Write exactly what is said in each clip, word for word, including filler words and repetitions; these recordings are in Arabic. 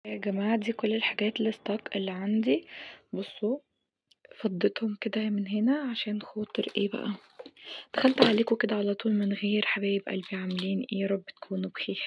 يا جماعة دي كل الحاجات الستوك اللي عندي. بصوا، فضيتهم كده من هنا عشان خاطر ايه بقى. دخلت عليكم كده على طول من غير حبايب قلبي، عاملين ايه؟ يا رب تكونوا بخير.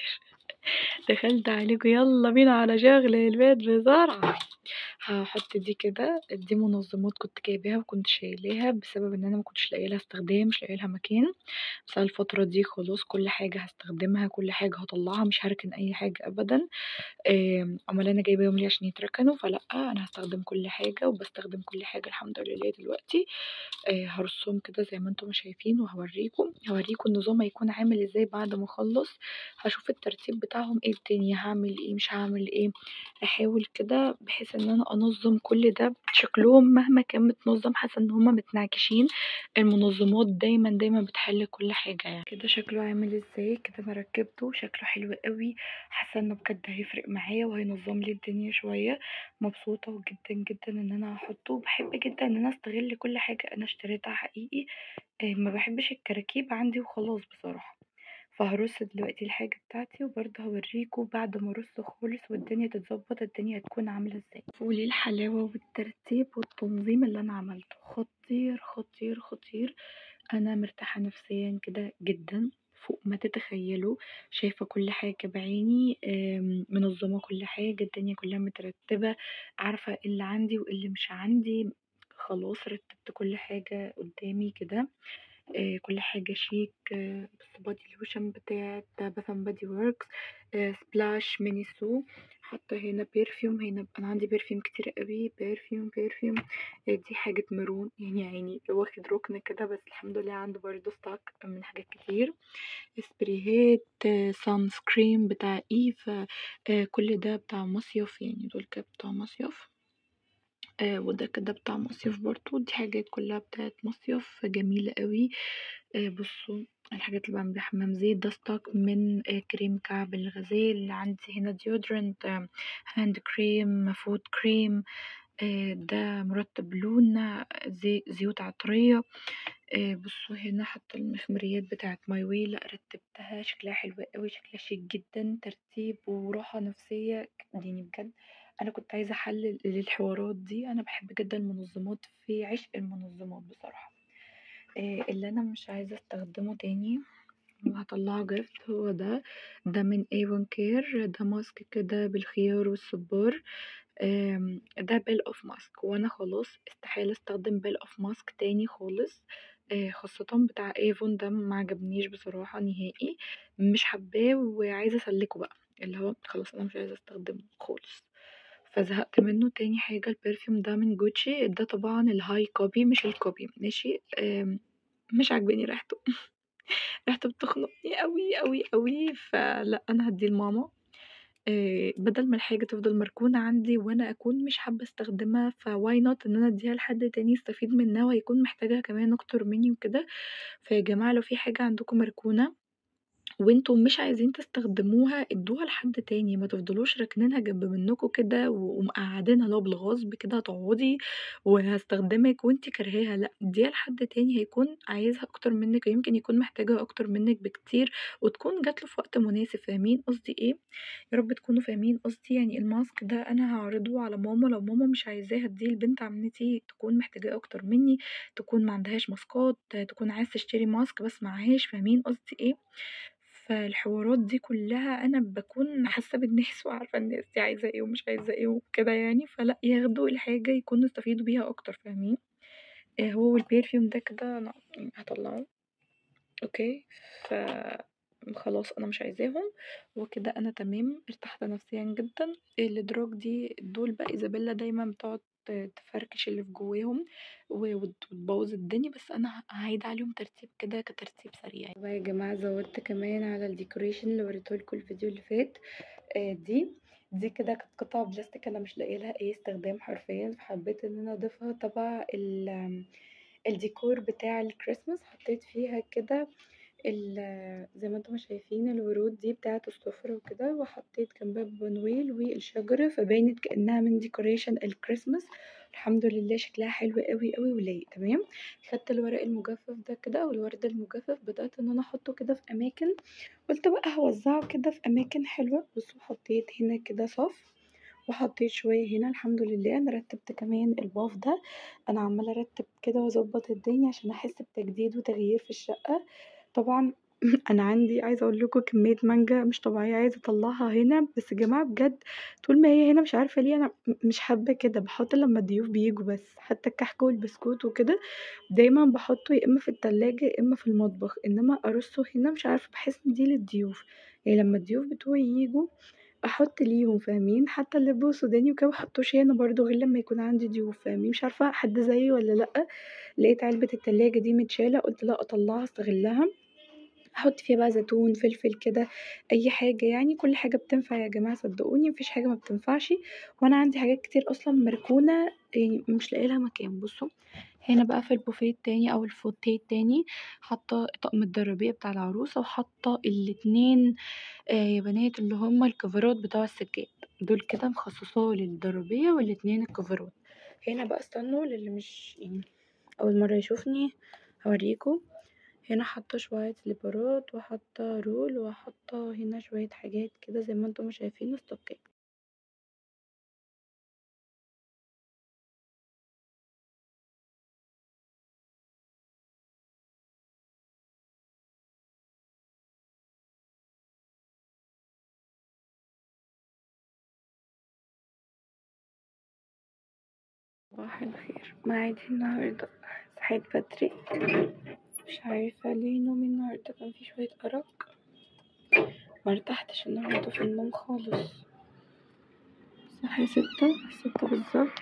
دخلت عليكم يلا بينا على شغل البيت بسرعة. هحط دي كده، دي منظمات كنت جايباها وكنت شايلاها بسبب ان انا ما كنتش لاقيه لها استخدام، مش لاقيه لها مكان. بس أنا الفترة دي خلاص كل حاجة هستخدمها، كل حاجة هطلعها، مش هركن اي حاجة ابدا. آمم، أومال أنا جايباهم ليه؟ عشان يتركنوا؟ فلأ، أنا هاستخدم كل حاجة وباستخدم كل حاجة الحمد لله دلوقتي. آآ، هارصهم كده زي ما أنتم ما شايفين وهاوريكم، هاوريكم النظام هيكون عامل إزاي بعد ما أخلّص. هاشوف الترتيب بتاعهم إيه الدنيا، هاعمل إيه، مش هاعمل إيه. هاحاول كده بحيث إن أنا أنظّم كل ده، شكلهم مهما كان متنظم حاسة إن هُم متنعكشين. المنظمات دايمًا، دايمًا بتحل كل حاجة يعني. كده شكله عامل إزاي، كده أنا ركّبته شكله حلو أوي. حاسة إنه بجد هيفرق معايا وهينظم لي الدنيا شوية. مبسوطة جدًا، جدًا إن أنا هاحطه، باحب جدًا إن أنا أستغل كل حاجة أنا اشتريتها حقيقي. آآ ما باحبش الكراكيب عندي وخلاص بصراحة. فهارص دلوقتي الحاجة بتاعتي وبرضه هاوريكم بعد ما أرص خالص والدنيا تتضبط الدنيا هتكون عاملة إزاي. شوفوا لي الحلاوة والترتيب والتنظيم اللي أنا عملته، خطير، خطير، خطير. أنا مرتاحة نفسيًا كده جدًا فوق ما تتخيلوا. شايفة كل حاجة بعيني، آمم، منظمة كل حاجة، الدنيا كلها مترتبة، عارفة إيه اللي عندي وإيه اللي مش عندي. خلاص رتبت كل حاجة قدامي كده. آآ كل حاجة شيك. بُصّوا body lotion بتاعة bath and body works، آآ splash miniso. حاطة هنا perfume، هنا أنا عندي perfume كتير أوي، perfume perfume. آآ دي حاجة ميرون، يعني يا عيني واخد رُكن كده، بس الحمد لله عنده برضه stock من حاجات كتير. سبرايات، sunscreen بتاع إيف. آآ كل ده بتاع مصيف، يعني دول كده بتوع مصيف. آآ وده كده بتاع مصيف برضه، دي حاجات كلها بتاعة مصيف جميلة أوي. آآ بُصّوا، الحاجات اللي باعمل بيها حمام زيت ده stock من آآ كريم كعب الغزال. عندي هنا deodorant، hand cream، foot cream. آآ ده مرطب لون، زي زيوت عطرية. آآ بُصّوا هنا حاطة المخمريات بتاعة my way، لأ رتبتها شكلها حلو أوي، شكلها شيك جدًا، ترتيب وراحة نفسية يعني بجد. أنا كنت عايزة حل للحوارات دي، أنا باحب جدًا المنظمات، في عشق المنظمات بصراحة. آآ اللي أنا مش عايزة أستخدمه تاني وهاطلّعه gift هو ده. ده من avon care، ده ماسك كده بالخيار والصبار. آمم ده bell of mask، وأنا خلاص استحالة أستخدم bell of mask تاني خالص. آآ خاصةً بتاع avon ده معجبنيش بصراحة نهائي، مش حاباه وعايزة أسلّكه بقى، اللي هو خلاص أنا مش عايزة أستخدمه خالص، فزهقت منه. تاني حاجة الperfume ده من Gucci، ده طبعًا الhigh copy مش الcopy ماشي. آمم مش عاجباني ريحته. ريحته بتخنقني أوي، أوي، أوي، فلأ أنا هادّيه لماما. آآ بدل ما الحاجة تفضل مركونة عندي وأنا أكون مش حابة أستخدمها، فwhy not إن أنا أدّيها لحد تاني يستفيد منها وهيكون محتاجها كمان أكتر منّي وكده. فيا جماعة لو في حاجة عندكم مركونة وأنتم مش عايزين تستخدموها ادّوها لحد تاني، ما تفضلوش راكنينها جنب منكم كده و ومقعّدينها اللي هو بالغصب كده هتقعدي وهاستخدمِك وأنتِ كارهاها، لأ ادّيها لحد تاني هيكون عايزها أكتر منِّك، ويمكن يكون محتاجها أكتر منِّك بكتير وتكون جات له في وقت مناسب. فاهمين قصدي إيه؟ يا رب تكونوا فاهمين قصدي. يعني الماسك ده أنا هاعرضه على ماما، لو ماما مش عايزاه هادّيه لبنت عمتي تكون محتاجاه أكتر منّي، تكون ما عندهاش ماسكات، تكون عايزة تشتري ماسك بس معهاش. فاهمين قصدي إيه؟ فالحوارات دي كلها أنا باكون حاسة بالناس وعارفة الناس دي عايزة إيه ومش عايزة إيه وكده يعني، فلأ ياخدوا الحاجة يكونوا استفيدوا بيها أكتر. فاهمين؟ آآ هو والperfume ده كده أنا هاطلّعه. أوكي، ف خلاص أنا مش عايزاهم وكده أنا تمام، ارتحت نفسيًا جدًا. الإدراج دي دول بقى إيزابيلا دايمًا بتقعد ت تفركش اللي في جواهم و وت وتبوظ الدنيا، بس أنا ه هاعيد عليهم ترتيب كده كترتيب سريع. بقى يا جماعة زوّدت كمان على الdecoration اللي وريته لكم الفيديو اللي فات. آآ دي دي كده كانت قطع بلاستيك أنا مش لاقية لها أي استخدام حرفيًا، فحبيت إن أنا أضيفها تبع ال الديكور بتاع الكريسماس. حطيت فيها كده ال زي ما انتم شايفين الورود دي بتاعة السفرة وكده، وحطيت جنبها بونويل والشجرة فبانت كأنها من ديكوريشن الكريسماس. الحمد لله شكلها حلو قوي قوي ولايق تمام. خدت الورق المجفف ده كده والورد المجفف بدأت ان انا احطه كده في اماكن، قلت بقى هوزعه كده في اماكن حلوة. بصوا حطيت هنا كده صف وحطيت شويه هنا. الحمد لله انا رتبت كمان الباف ده، انا عماله ارتب كده واظبط الدنيا عشان احس بتجديد وتغيير في الشقه. طبعا انا عندي عايزه اقول لكم كميه مانجا مش طبيعيه عايزه اطلعها هنا، بس يا جماعه بجد طول ما هي هنا مش عارفه ليه انا م- مش حابه كده، بحط لما الضيوف بيجوا بس، حتى الكحك والبسكوت وكده دايما بحطه يا اما في التلاجة يا اما في المطبخ، انما ارصه هنا مش عارفه بحس ان دي للضيوف، يعني لما الضيوف بتوعي يجوا احط ليهم فاهمين، حتى اللب السوداني وكده محطوش هنا برضو غير لما يكون عندي ضيوف فاهمين. مش عارفه حد زيي ولا لا. لقيت علبه التلاجة دي متشاله قلت لا اطلعها استغلها، احط فيها بقى زيتون فلفل كده اي حاجه، يعني كل حاجه بتنفع يا جماعه صدقوني مفيش حاجه ما بتنفعش. وانا عندي حاجات كتير اصلا مركونه يعني مش لاقي لها مكان. بصوا هنا بقى في البوفيه التاني او الفوتيه التاني حاطه طقم الدرابيه بتاع العروسه، وحاطه الاتنين آه يا بنات اللي هما الكفرات بتوع السجاد دول كده مخصصاه للدرابيه، والاتنين الكفرات. هنا بقى استنوا للي مش يعني اول مره يشوفني هوريكم. هنا حاطه شويه سليبرات وحاطه رول وحاطه هنا شويه حاجات كده زي ما انتم شايفين ستوكات. صباح الخير، ميعادي النهارده صحيت بدري، مش عارفه ليه نومي النهارده كان فيه شويه ارق، مرتحتش النهارده في النوم خالص. صحي ستة ستة بالظبط.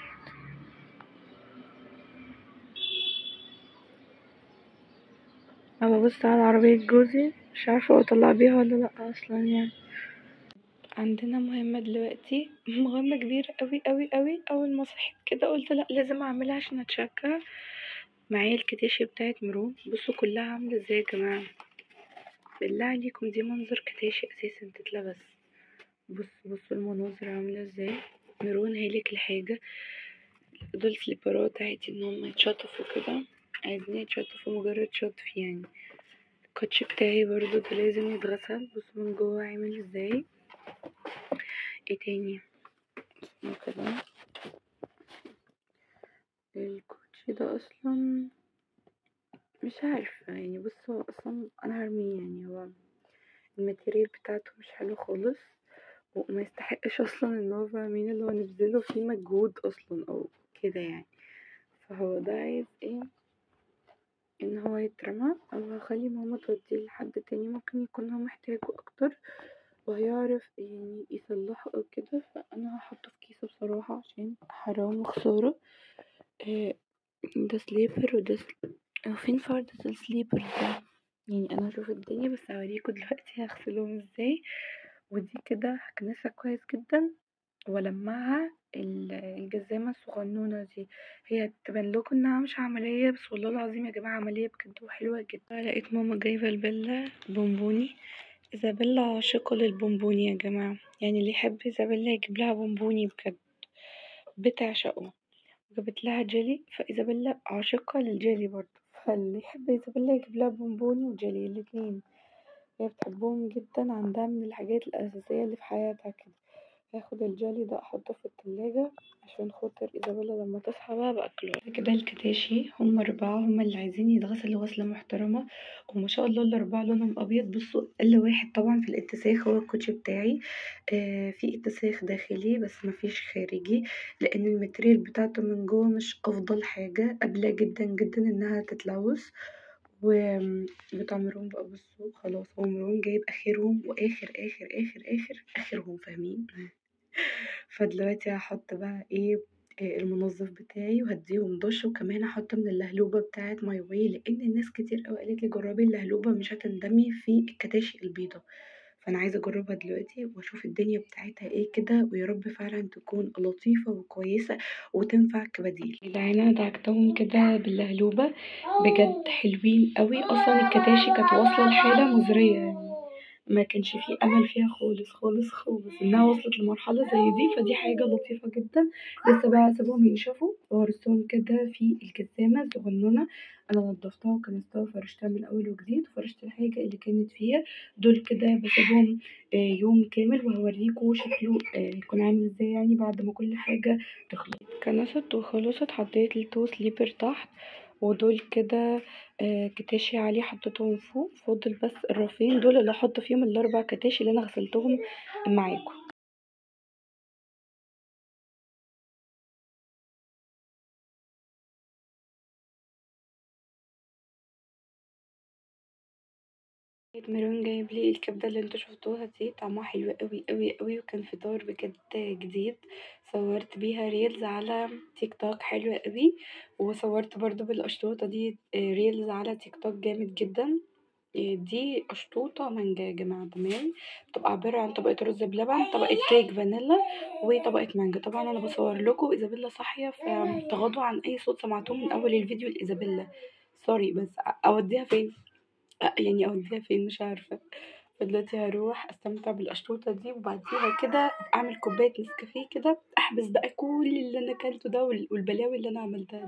انا ببص على عربيه جوزي مش عارفه اطلع بيها ولا لا اصلا يعني. عندنا مهمة دلوقتي مهمة كبيرة قوي قوي قوي. اول ما صحيت كده قلت لا لازم اعملها عشان اتشجع. معايا الكتاشي بتاعت مرو، بصوا كلها عاملة ازاي يا جماعة، بالله عليكم دي منظر كتاشي اساسا تتلبس. بصوا بصوا المناظر عاملة ازاي. مرون هيلك الحاجة، دول سليبرات عادي ان هم يتشطفوا كده، عايزين يتشطفوا مجرد شطف يعني. الكوتشي بتاعي برضو ده لازم يتغسل، بصوا من جوه عامل ازاي. ايه تاني كده، الكوتشي ده اصلا مش عارفة يعني، بص هو اصلا انا هرميه يعني، هو الماتيريال بتاعته مش حلو خالص وما يستحقش اصلا ان هو فاهمين اللي هو نبذله فيه مجهود اصلا او كده يعني. فهو ده عايز ايه، ان هو يترمى او هخلي ماما توديه لحد تاني ممكن يكون هو محتاجه اكتر وهيعرف يعني يصلحه او كده، فانا هحطه في كيسه بصراحة عشان حرام وخسارة. آه ده سليبر وده سليبر. هو فين فردة السليبر ده، يعني انا هشوف الدنيا بس هوريكوا دلوقتي هغسلهم ازاي. ودي كده هكنسها كويس جدا والمعها ال- الجزامة الصغنونة دي، هي تبان لكم انها مش عملية بس والله العظيم يا جماعة عملية بجد وحلوة جدا. لقيت ماما جايبة البلة بونبوني، إيزابيلا عاشقة للبونبوني يا جماعة، يعني اللي يحب إيزابيلا يجيب لها بونبوني بجد بتعشقه. جابت لها جيلي فإيزابيلا عاشقة للجيلي برضه، فاللي يحب إيزابيلا يجيب لها بونبوني وجيلي الاتنين، هي بتحبهم جدا، عندها من الحاجات الأساسية اللي في حياتها كده. هاخد الجيلي ده احطه في التلاجة عشان خاطر إيزابيلا لما تصحى بقى باكله. كده الكتاشي هم أربعة هم اللي عايزين يتغسلوا غسلة محترمة، وما شاء الله الأربعة لونهم أبيض. بصوا إلا واحد طبعا في الاتساخ هو الكوتشي بتاعي، آه في اتساخ داخلي بس مفيش خارجي، لأن الماتريال بتاعته من جوه مش أفضل حاجة، قابلة جدا جدا إنها تتلوث. وبتاع مروان بقى بصوا خلاص هو مروان جايب آخرهم وآخر آخر آخر آخر آخرهم فاهمين. فدلوقتي هحط بقى ايه آه، المنظف بتاعي وهديهم دش، وكمان هحط من اللهلوبة بتاعة ماي واي، لان الناس كتير قوي قالت لي جربي اللهلوبة مش هتندمي في الكتاشي البيضة، فانا عايزة اجربها دلوقتي واشوف الدنيا بتاعتها ايه كده، ويا رب فعلا تكون لطيفة وكويسة وتنفع كبديل. العينة دعكتهم كده باللهلوبة بجد حلوين قوي، اصلا الكتاشي كانت واصلة لحالة مزرية يعني ما كانش فيه امل فيها خالص خالص خالص انها وصلت لمرحله زي دي، فدي حاجه لطيفه جدا. لسه بقى هسيبهم ينشفوا وهرصهم كده في الكسامه الصغننه. انا نضفتها وكنستها وفرشتها من اول وجديد، وفرشت الحاجه اللي كانت فيها. دول كده بسيبهم آه، يوم كامل، وهوريكم شكله آه، يكون عامل ازاي يعني بعد ما كل حاجه تخلص. كنست وخلصت، حطيت التو سليبر تحت، ودول كده آه، كتاشي عالية حطيتهم فوق. فاضل بس الرفين دول اللي احط فيهم الاربع كتاشي اللي انا غسلتهم معاكم. ميرون جايب لي الكبده اللي انتوا شفتوها دي، طعمها حلو قوي قوي قوي، وكان فطار بجد جديد. صورت بيها ريلز على تيك توك حلوة قوي، وصورت برضو بالقشطوطة دي آه، ريلز على تيك توك جامد جدا. آه، دي قشطوطة مانجا يا جماعة، تمام. بتبقى عبارة عن طبقة رز بلبن، طبقة كيك فانيلا، وطبقة مانجا. طبعا انا بصور لكم ايزابيلا صاحية، فتغاضوا عن اي صوت سمعتوه من اول الفيديو لايزابيلا. سوري، بس اوديها فين؟ أ- يعني اوديها فين مش عارفة. فدلوقتي هروح استمتع بالقشطوطة دي، وبعديها كده اعمل كوباية نسكافيه كده، احبس بقى كل اللي انا اكلته ده وال- والبلاوي اللي انا عملتها.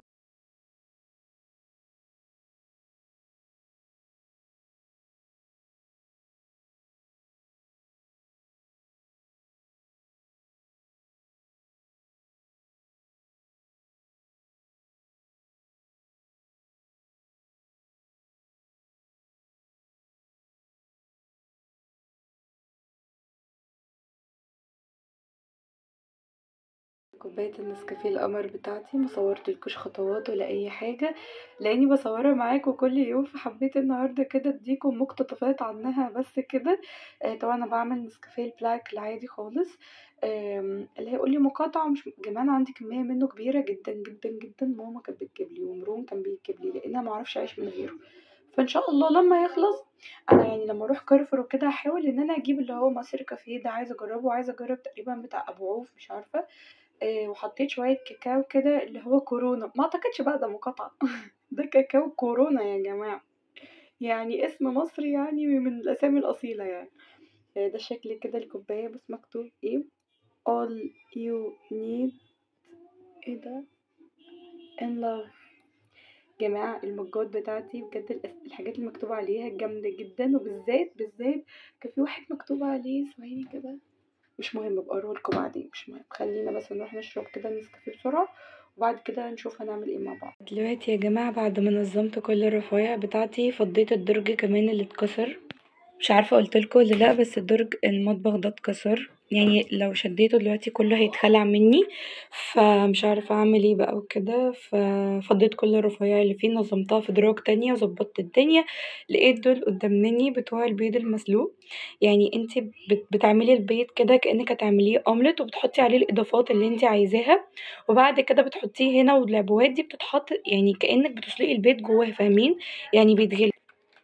كوباية النسكافيه القمر بتاعتي، مصورتلكوش خطوات ولا اي حاجة، لاني بصورها معاكم كل يوم، فحبيت النهاردة كده اديكم مقتطفات عنها بس كده. آه طبعا انا بعمل نسكافيه البلاك العادي خالص. آم، اللي هيقولي مقاطعة مش كمان، عندي كمية منه كبيرة جدا جدا جدا. ماما كانت بتجيبلي ومروم كان بيجيبلي، لانها معرفش اعيش من غيره. فان شاء الله لما يخلص، انا يعني لما اروح كارفور وكده هحاول ان انا اجيب اللي هو مصر كافيه ده، عايزه اجربه، وعايزه اجرب تقريبا بتاع ابو عوف مش عارفه. آه، وحطيت شوية كاكاو كده اللي هو كورونا، ما اعتقدش بقى ده مقاطعة. ده كاكاو كورونا يا جماعة، يعني اسم مصري يعني من الأسامي الأصيلة يعني. آه، ده شكل كده الكوباية، بس مكتوب ايه؟ all you need. ايه ده؟ in love. جماعة المجات بتاعتي بجد الأس- الحاجات اللي مكتوب عليها جامدة جدا، وبالذات بالذات كان في واحد مكتوب عليه ثواني كده، مش مهم ابقى اوريهولكوا بعدين، مش مهم. خلينا بس نروح نشرب كده نسكافيه بسرعة، وبعد كده نشوف هنعمل ايه مع بعض. دلوقتي يا جماعة بعد ما نظمت كل الرفايع بتاعتي، فضيت الدرج كمان اللي اتكسر. مش عارفة قلتلكوا ولا لأ، بس درج المطبخ ده اتكسر، يعني لو شديته دلوقتي كله هيتخلع مني، فمش عارفة اعمل ايه بقى وكده. ففضيت كل الرفايع اللي فيه، نظمتها في دراج تانية وظبطت الدنيا. لقيت دول قدام مني بتوع البيض المسلوق. يعني انتي بت- بتعملي البيض كده كأنك هتعمليه اومليت، وبتحطي عليه الاضافات اللي انتي عايزاها، وبعد كده بتحطيه هنا، والعبوات دي بتتحط يعني كأنك بتسلقي البيض جواه، فاهمين؟ يعني بيتغلي.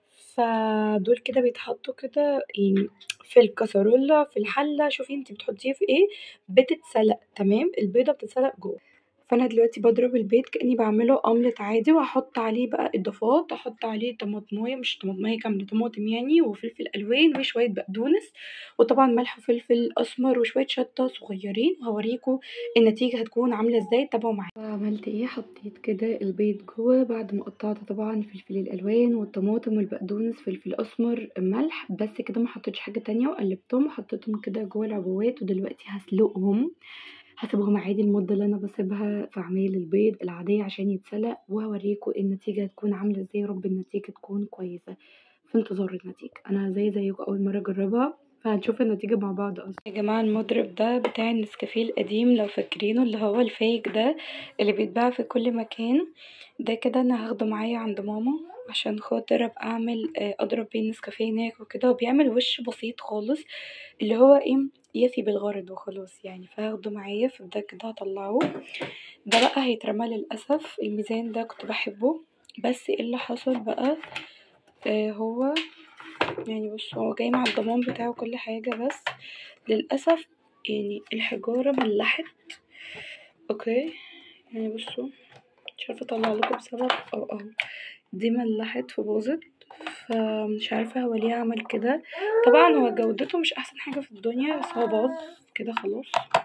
فدول كده بيتحطوا كده يعني في الكسرولة في الحلة، شوفي انتي بتحطيه في ايه، بتتسلق تمام، البيضة بتتسلق جوه. فانا دلوقتي بضرب البيض كأني بعمله اومليت عادي، وهحط عليه بقى اضافات، احط عليه طماطمايه، مش طماطمايه كامله، طماطم يعني، وفلفل الوان، وشويه بقدونس، وطبعا ملح وفلفل اسمر، وشويه شطه صغيرين، وهوريكم النتيجه هتكون عامله ازاي، تابعوا معايا. عملت ايه؟ حطيت كده البيض جوه بعد ما قطعت طبعا الفلفل الالوان والطماطم والبقدونس، فلفل اسمر، ملح، بس كده ما حطيتش حاجه تانية، وقلبتهم وحطيتهم كده جوه العبوات. ودلوقتي هسلقهم، هاسيبهم عادي المدة اللي أنا باسيبها في عمايل البيض العادية عشان يتسلق، وهاوريكم النتيجة هتكون عاملة ازاي. يا رب النتيجة تكون كويسة، في انتظار النتيجة. أنا زي زيكم أول مرة أجربها، فهنشوف النتيجة مع بعض. أصلا يا جماعة المضرب ده بتاع النسكافيه القديم لو فاكرينه، اللي هو الفايك ده اللي بيتباع في كل مكان، ده كده أنا هاخده معايا عند ماما عشان خاطر ابقى اعمل آه، اضرب بيه النسكافيه هناك وكده. وبيعمل وش بسيط خالص، اللي هو ايه، يفي بالغرض وخلاص يعني. فهاخده معايا، فده كده هطلعه. ده بقى هيترمى للأسف. الميزان ده كنت بحبه، بس ايه اللي حصل بقى؟ آه هو يعني بص، هو جاي مع الضمان بتاعه كل حاجة، بس للأسف يعني الحجارة ملحت. اوكي، يعني بصوا، مش عارفة اطلع لكم بسبب اه اه دي ملحت فباظت. فمش عارفة هو ليه عمل كده. طبعا هو جودته مش احسن حاجة في الدنيا، بس هو باظ كده خلاص.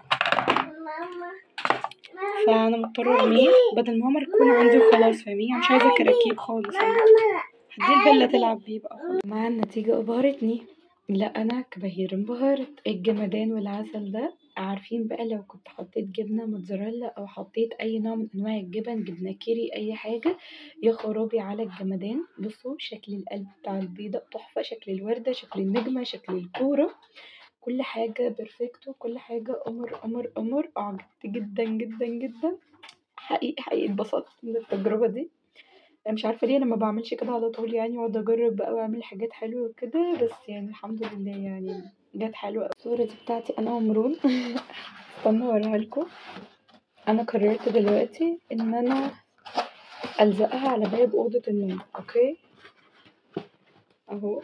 فانا مضطرة ارميه بدل ما هو مركون عندي وخلاص، فاهمين؟ مش عايزة كراكيب خالص يعني. هدي البلة تلعب بيه بقى خلاص. مع النتيجة ابهرتني، لا انا كبهير انبهرت. الجمدان والعسل ده. عارفين بقى لو كنت حطيت جبنة موتزاريلا او حطيت اي نوع من انواع الجبن، جبنة كيري، اي حاجة، يا خرابي على الجمدان. بصوا شكل القلب بتاع البيضة تحفة، شكل الوردة، شكل النجمة، شكل الكورة، كل حاجة بيرفكت وكل حاجة قمر قمر قمر. اعجبت جدا جدا جدا، حقيقي حقيقي اتبسطت من التجربة دي. أنا مش عارفة ليه أنا ما باعملش كده على طول يعني، واقعد أجرب بقى وأعمل حاجات حلوة وكده، بس يعني الحمد لله يعني جت حلوة أوي. الصورة دي بتاعتي أنا ومرون. استنوا أوريها لكم. أنا قررت دلوقتي إن أنا ألزقها على باب أوضة النوم. أوكي أهو،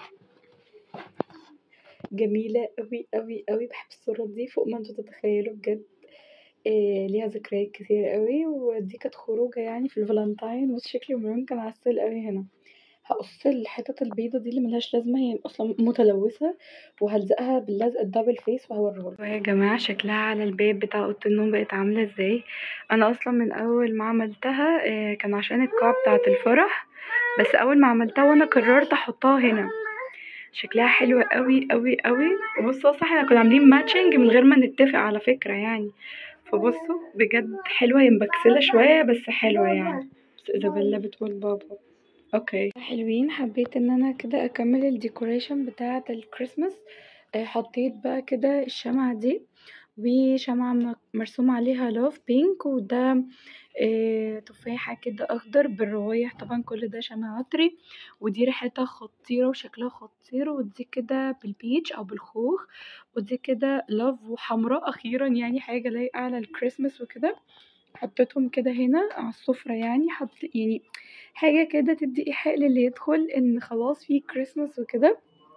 جميلة أوي أوي أوي. بحب الصورة دي فوق ما انتوا تتخيلوا بجد. إيه ليها ذكريات كتير قوي، ودي كانت خروجة يعني في الفالنتاين. بص شكلي ومرون كان عسل قوي هنا. هقص الحتت البيضة دي اللي ملهاش لازمة، هي اصلا متلوثة، وهلزقها باللزق الدبل فيس وهوريهولكم. يا جماعة شكلها على الباب بتاع اوضة النوم بقت عاملة ازاي. انا اصلا من اول ما عملتها إيه كان عشان القاعة بتاعة الفرح، بس اول ما عملتها وانا قررت احطها هنا. شكلها حلو قوي قوي قوي. وبصوا اصلا احنا كنا عاملين ماتشنج من غير ما نتفق على فكرة يعني. فبصوا بجد حلوة، هي مبكسلة شوية بس حلوة يعني. بس إيزابيلا بتقول بابا. اوكي حلوين. حبيت ان انا كده اكمل الديكوريشن بتاعة الكريسماس. آه، حطيت بقى كده الشمعة دي، وشمعة م- مرسوم عليها لوف بينك، وده آه، تفاحة كده اخضر بالروايح. طبعا كل ده شمع عطري، ودي ريحتها خطيرة وشكلها خطير، ودي كده بالبيتش او بالخوخ، ودي كده لوف وحمراء. اخيرا يعني حاجة لايقة على الكريسماس وكده. حطيتهم كده هنا على السفرة يعني، حط يعني حاجة كده تدي إيحاء للي يدخل إن خلاص في كريسماس وكده.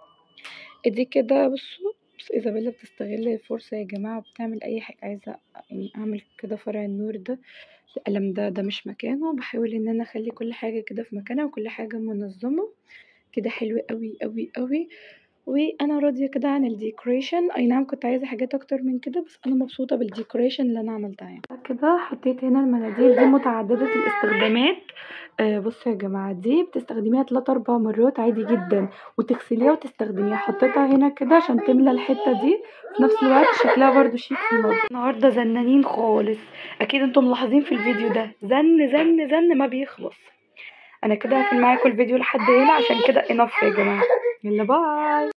دي كده بصوا، بس إيزابيلا بتستغل الفرصة يا جماعة وبتعمل أي حاجة عايزة. يعني أعمل كده فرع النور ده، القلم ده ده مش مكانه. بحاول إن أنا أخلي كل حاجة كده في مكانها وكل حاجة منظمة كده، حلو قوي قوي قوي. وانا راضيه كده عن الديكوريشن. اي نعم كنت عايزه حاجات اكتر من كده، بس انا مبسوطه بالديكوريشن اللي انا عملتها يعني. كده حطيت هنا المناديل دي متعدده الاستخدامات. آه بصوا يا جماعه، دي بتستخدميها تلات اربع مرات عادي جدا، وتغسليها وتستخدميها. حطيتها هنا كده عشان تملى الحته دي، في نفس الوقت شكلها برضو شيك في المطبخ. النهارده زنانين خالص، اكيد انتم ملاحظين في الفيديو ده زن زن زن ما بيخلص. انا كده هقفل معاكم الفيديو لحد هنا عشان كده انف يا جماعه. يلا باي.